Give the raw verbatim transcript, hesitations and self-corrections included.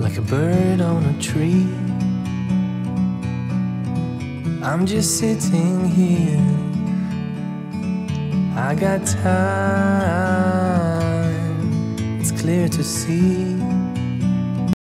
like a bird on a tree. I'm just sitting here, I got time, it's clear to see.